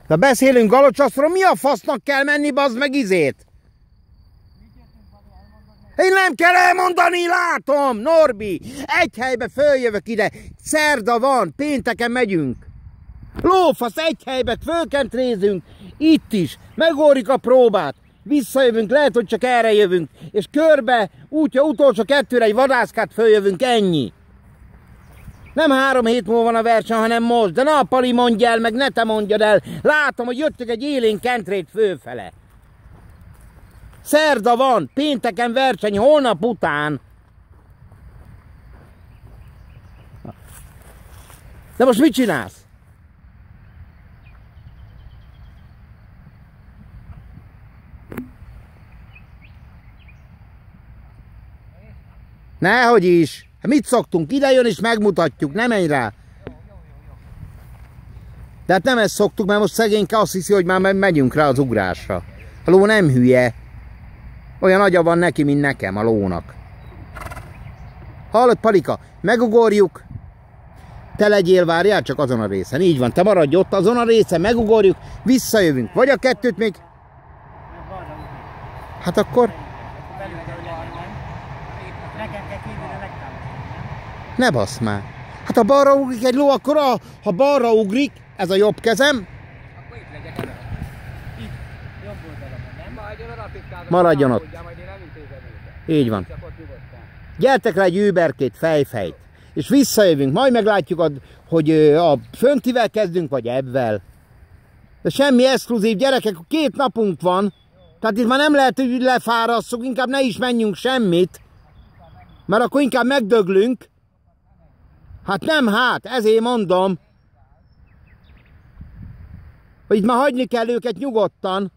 De beszélünk Galocsaszról, mi a fasznak kell menni, bazd meg izét? Én nem kell elmondani, látom, Norbi. Egy helybe följövök ide. Szerda van, pénteken megyünk. Lófasz, egy helybe fölkentrézünk. Itt is. Megórjuk a próbát. Visszajövünk, lehet, hogy csak erre jövünk. És körbe, útja utolsó kettőre egy vadászkát följövünk, ennyi. Nem 3 hét múlva van a verseny, hanem most. De na, Pali, mondj el, meg ne te mondjad el. Látom, hogy jöttök egy élén kentrét fölfele. Szerda van, pénteken verseny, holnap után. De most mit csinálsz? Nehogy is. Mit szoktunk? Ide jön és megmutatjuk, nem menj rá. De hát nem ezt szoktuk, mert most szegényke azt hiszi, hogy már megyünk rá az ugrásra. A ló nem hülye. Olyan agya van neki, mint nekem, a lónak. Hallod, Palika? Megugorjuk. Te legyél, várjál csak azon a részen. Így van, te maradj ott azon a részen, megugorjuk, visszajövünk. Vagy a kettőt még... Hát akkor... Ne bassz már. Hát ha balra ugrik egy ló, akkor ha balra ugrik, ez a jobb kezem. Akkor itt legyek előtt. Itt, jobb oldalon, nem? Maradjon ott. Így van. Gyertek rá egy überkét, fejfejt. És visszajövünk. Majd meglátjuk, hogy a föntivel kezdünk, vagy ebben. De semmi exkluzív, gyerekek, 2 napunk van. Tehát itt már nem lehet, hogy lefárasszuk, inkább ne is menjünk semmit. Mert akkor inkább megdöglünk. Hát nem, hát, ezért mondom, hogy itt már hagyni kell őket nyugodtan.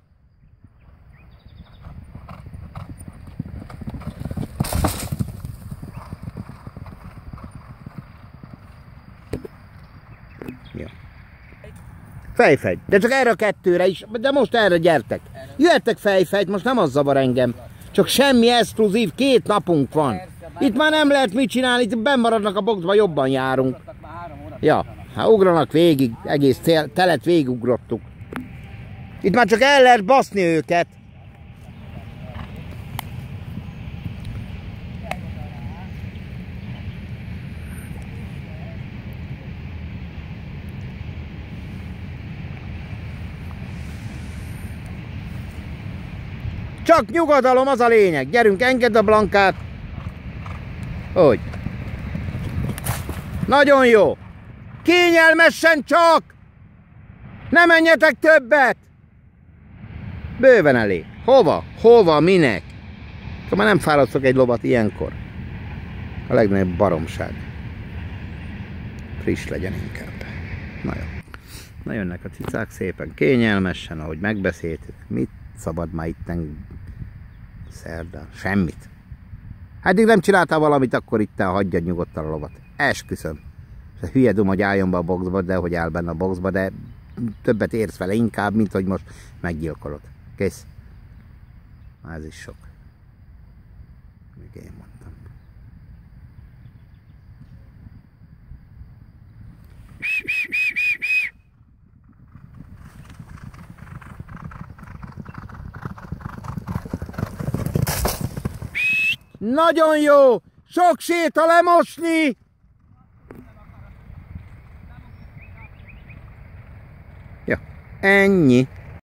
Ja. Fejfegy, de csak erre a 2-re is, de most erre gyertek. Jöhettek fejfejt, most nem az zavar engem. Csak semmi exkluzív, 2 napunk van. Itt már nem lehet mit csinálni, itt benn maradnak a boxba, jobban járunk. Ja, hát ugranak végig, egész telet végigugrottuk. Itt már csak el lehet baszni őket. Csak nyugodalom, az a lényeg. Gyerünk, engedd a Blankát. Hogy? Nagyon jó. Kényelmesen csak. Ne menjetek többet. Bőven elég. Hova? Hova? Minek? Már nem fárasztok egy lovat ilyenkor. A legnagyobb baromság. Friss legyen inkább. Na jó. Na jönnek a cicák szépen kényelmesen, ahogy megbeszéltük. Mit szabad már itten szerdán? Semmit. Hát még nem csináltál valamit, akkor itten hagyjad nyugodtan a lovat. Esküszöm. Hülye dum, hogy álljon be a boxba, de hogy áll benne a boxba, de többet érsz vele inkább, mint hogy most meggyilkolod. Kész. Ez is sok. Még én mondtam. Nagyon jó! Sok séta lemosni! Ja, ennyi.